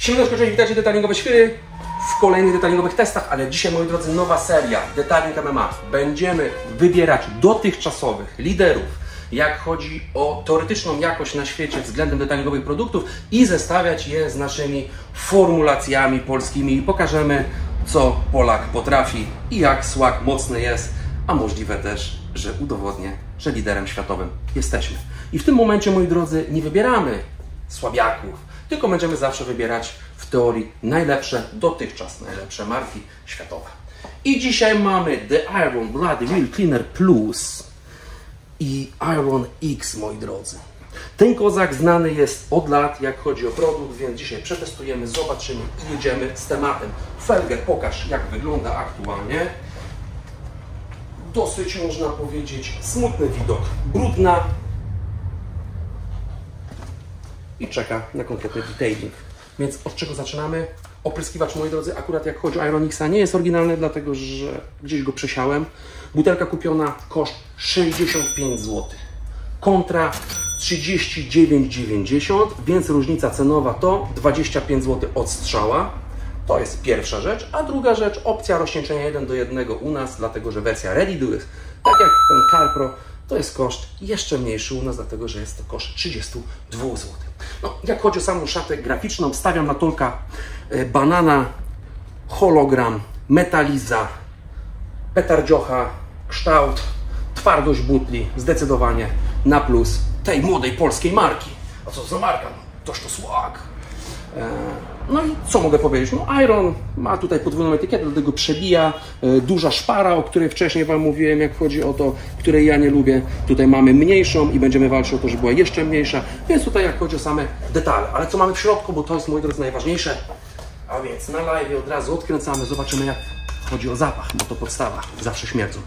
Siemaneczko, cześć, witajcie detalingowe świry w kolejnych detalingowych testach, ale dzisiaj, moi drodzy, nowa seria Detaling MMA. Będziemy wybierać dotychczasowych liderów, jak chodzi o teoretyczną jakość na świecie względem detalingowych produktów i zestawiać je z naszymi formulacjami polskimi i pokażemy, co Polak potrafi i jak swag mocny jest, a możliwe też, że udowodnię, że liderem światowym jesteśmy. I w tym momencie, moi drodzy, nie wybieramy słabiaków, tylko będziemy zawsze wybierać w teorii dotychczas najlepsze marki światowe. I dzisiaj mamy The Iron Bloody Wheel Cleaner Plus i Iron X, moi drodzy. Ten kozak znany jest od lat, jak chodzi o produkt, więc dzisiaj przetestujemy, zobaczymy i jedziemy z tematem. Felger, pokaż, jak wygląda aktualnie. Dosyć, można powiedzieć, smutny widok. Brudna i czeka na konkretny detailing. Więc od czego zaczynamy? Opryskiwacz, moi drodzy, akurat jak chodzi o Iron Xa, nie jest oryginalny, dlatego że gdzieś go przesiałem. Butelka kupiona, koszt 65 zł. Kontra 39,90, więc różnica cenowa to 25 zł od strzała. To jest pierwsza rzecz. A druga rzecz, opcja rozcieńczenia 1:1 u nas, dlatego że wersja Ready Do It, tak jak ten CarPro, to jest koszt jeszcze mniejszy u nas, dlatego że jest to koszt 32 zł. No, jak chodzi o samą szatę graficzną, stawiam na Tolka banana, hologram, metaliza, petardziocha, kształt, twardość butli, zdecydowanie na plus tej młodej polskiej marki. A co za marka? Toż to swag. No i co mogę powiedzieć? No Iron ma tutaj podwójną etykietę, dlatego przebija. Duża szpara, o której wcześniej Wam mówiłem, jak chodzi o to, której ja nie lubię. Tutaj mamy mniejszą i będziemy walczyć o to, żeby była jeszcze mniejsza. Więc tutaj jak chodzi o same detale. Ale co mamy w środku, bo to jest, moi drodzy, najważniejsze. A więc na live od razu odkręcamy, zobaczymy, jak chodzi o zapach, bo to podstawa, zawsze śmierdzą.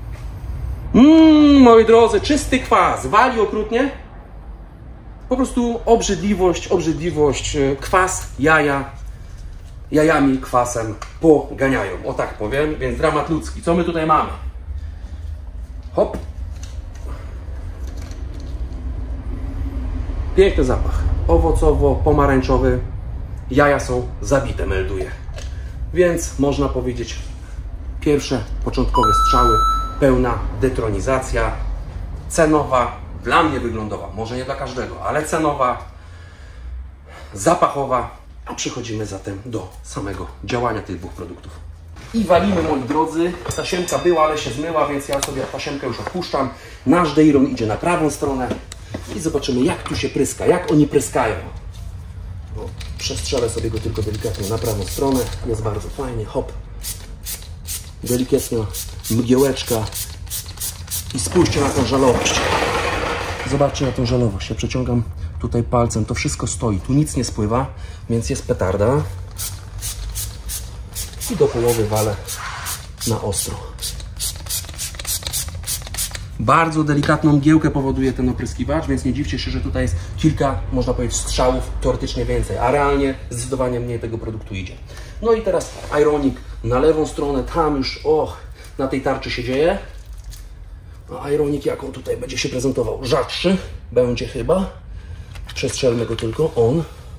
Moi drodzy, czysty kwas, wali okrutnie. Po prostu obrzydliwość, kwas, jajami, kwasem poganiają, o tak powiem, więc dramat ludzki. Co my tutaj mamy? Hop. Piękny zapach, owocowo-pomarańczowy, jaja są zabite, melduje. Więc można powiedzieć, pierwsze początkowe strzały, pełna detronizacja, cenowa, dla mnie wyglądowa, może nie dla każdego, ale cenowa, zapachowa, a przechodzimy zatem do samego działania tych dwóch produktów. I walimy, moi drodzy, tasiemka była, ale się zmyła, więc ja sobie tasiemkę już odpuszczam. Nasz Deiron idzie na prawą stronę i zobaczymy, jak tu się pryska, jak oni pryskają. O, przestrzelę sobie go tylko delikatnie na prawą stronę, jest bardzo fajnie, hop, delikatna mgiełeczka i spójrzcie na tę żalowość. Zobaczcie na tą żalowość. Ja przeciągam tutaj palcem. To wszystko stoi. Tu nic nie spływa, więc jest petarda. I do połowy walę na ostro. Bardzo delikatną mgiełkę powoduje ten opryskiwacz, więc nie dziwcie się, że tutaj jest kilka, można powiedzieć, strzałów, teoretycznie więcej, a realnie zdecydowanie mniej tego produktu idzie. No i teraz Ironik na lewą stronę. Tam już, na tej tarczy się dzieje. A Ironik, jak on tutaj będzie się prezentował? Rzadszy będzie chyba. Przestrzelmy go tylko. On.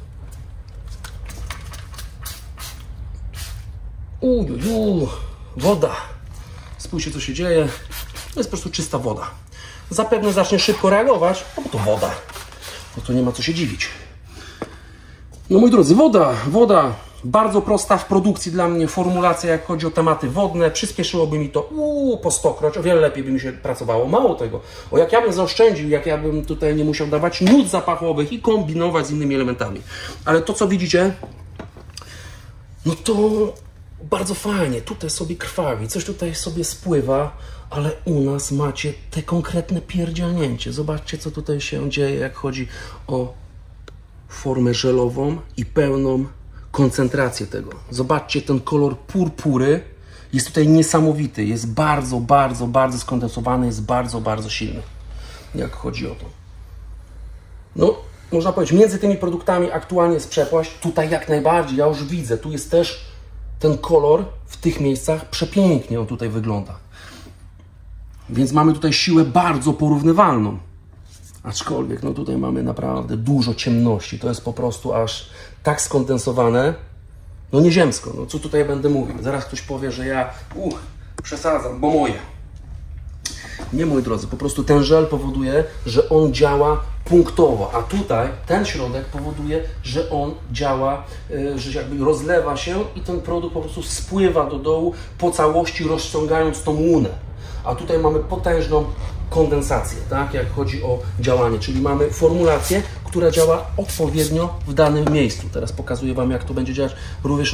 Woda. Spójrzcie, co się dzieje. To jest po prostu czysta woda. Zapewne zacznie szybko reagować, no bo to woda. No to nie ma co się dziwić. No moi drodzy, woda. Bardzo prosta w produkcji dla mnie formulacja, jak chodzi o tematy wodne. Przyspieszyłoby mi to po 100-kroć, o wiele lepiej by mi się pracowało. Mało tego, jak ja bym zaoszczędził, jak ja bym tutaj nie musiał dawać nut zapachowych i kombinować z innymi elementami. Ale to, co widzicie, no to bardzo fajnie. Tutaj sobie krwawi, coś tutaj sobie spływa, ale u nas macie te konkretne pierdzielnięcie. Zobaczcie, co tutaj się dzieje, jak chodzi o formę żelową i pełną koncentrację tego. Zobaczcie, ten kolor purpury jest tutaj niesamowity. Jest bardzo skondensowany, jest bardzo silny, jak chodzi o to. No, można powiedzieć, między tymi produktami aktualnie jest przepaść. Tutaj jak najbardziej, ja już widzę, tu jest też ten kolor w tych miejscach przepięknie on tutaj wygląda. Więc mamy tutaj siłę bardzo porównywalną. Aczkolwiek, no tutaj mamy naprawdę dużo ciemności. To jest po prostu aż tak skondensowane, no nieziemsko. No co tutaj będę mówił? Zaraz ktoś powie, że ja przesadzam, bo moje. Nie, moi drodzy, po prostu ten żel powoduje, że on działa punktowo, a tutaj ten środek powoduje, że on działa, że jakby rozlewa się i ten produkt po prostu spływa do dołu po całości, rozciągając tą łunę. A tutaj mamy potężną kondensację, tak, jak chodzi o działanie, czyli mamy formulację, która działa odpowiednio w danym miejscu. Teraz pokazuję Wam, jak to będzie działać również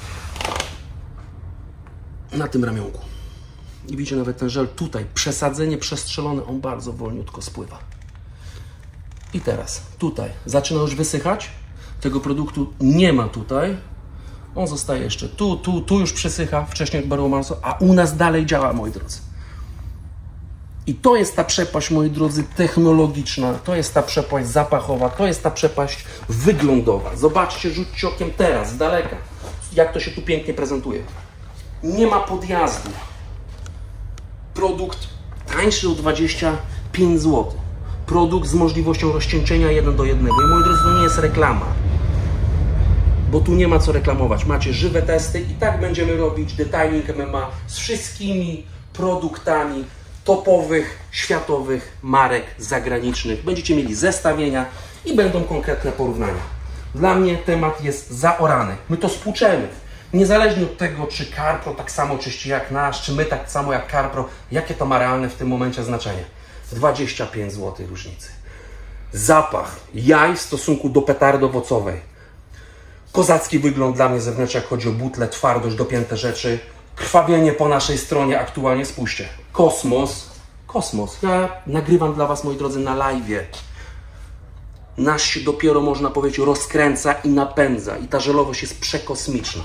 na tym ramionku. I widzicie nawet ten żel tutaj, przesadzenie, przestrzelone, on bardzo wolniutko spływa. I teraz tutaj zaczyna już wysychać, tego produktu nie ma tutaj, on zostaje jeszcze tu już przesycha, wcześniej barło masło, a u nas dalej działa, moi drodzy. I to jest ta przepaść, moi drodzy, technologiczna, to jest ta przepaść zapachowa, to jest ta przepaść wyglądowa. Zobaczcie, rzućcie okiem teraz, z daleka, jak to się tu pięknie prezentuje. Nie ma podjazdu. Produkt tańszy o 25 zł. Produkt z możliwością rozcieńczenia 1:1. I moi drodzy, to nie jest reklama. Bo tu nie ma co reklamować. Macie żywe testy i tak będziemy robić detailing MMA z wszystkimi produktami topowych, światowych marek zagranicznych. Będziecie mieli zestawienia i będą konkretne porównania. Dla mnie temat jest zaorany. My to spłuczemy. Niezależnie od tego, czy CarPro tak samo czyści jak nasz, czy my tak samo jak CarPro, jakie to ma realne w tym momencie znaczenie? 25 zł różnicy. Zapach jaj w stosunku do petardy owocowej. Kozacki wygląd dla mnie zewnętrzny, jak chodzi o butle, twardość, dopięte rzeczy. Krwawienie po naszej stronie aktualnie, spójrzcie. Kosmos. Kosmos. Ja nagrywam dla Was, moi drodzy, na live'ie. Nasz się dopiero, można powiedzieć, rozkręca i napędza. I ta żelowość jest przekosmiczna.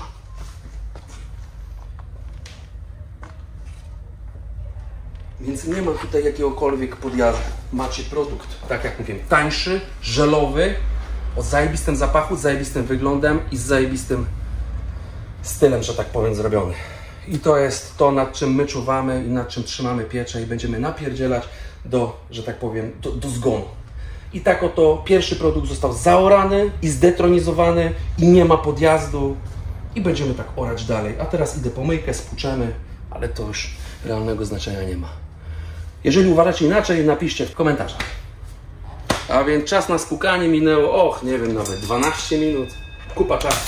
Więc nie ma tutaj jakiegokolwiek podjazdu. Macie produkt, tak jak mówiłem, tańszy, żelowy, o zajebistym zapachu, z zajebistym wyglądem i z zajebistym stylem, że tak powiem, zrobiony. I to jest to, nad czym my czuwamy i nad czym trzymamy pieczę i będziemy napierdzielać że tak powiem, do zgonu. I tak oto pierwszy produkt został zaorany i zdetronizowany i nie ma podjazdu i będziemy tak orać dalej. A teraz idę po myjkę, spłuczemy, ale to już realnego znaczenia nie ma. Jeżeli uważacie inaczej, napiszcie w komentarzach. A więc czas na spłukanie minęło, nie wiem, nawet 12 minut. Kupa czasu.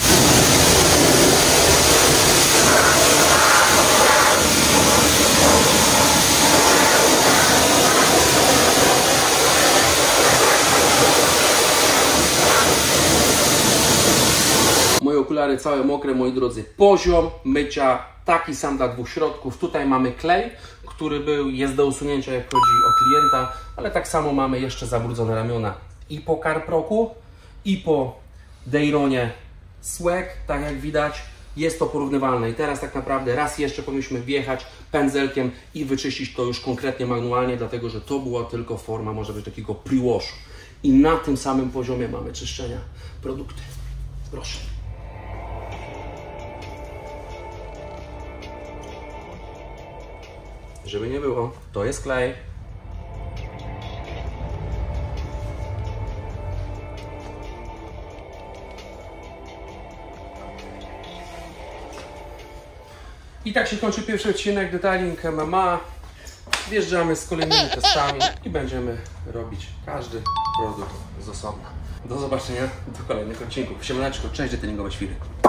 Moje okulary całe mokre, moi drodzy. Poziom mycia taki sam dla dwóch środków. Tutaj mamy klej, który jest do usunięcia, jak chodzi o klienta, ale tak samo mamy jeszcze zabrudzone ramiona i po CarProku, i po Dejronie Swag, tak jak widać, jest to porównywalne. I teraz tak naprawdę raz jeszcze powinniśmy wjechać pędzelkiem i wyczyścić to już konkretnie manualnie, dlatego że to była tylko forma, może być takiego pre-washu. I na tym samym poziomie mamy czyszczenia produkty. Proszę. Żeby nie było, to jest klej. I tak się kończy pierwszy odcinek Detailing MMA. Wjeżdżamy z kolejnymi testami i będziemy robić każdy produkt z osobna. Do zobaczenia do kolejnych odcinków. Siemaneczko, cześć, detailingowe świry.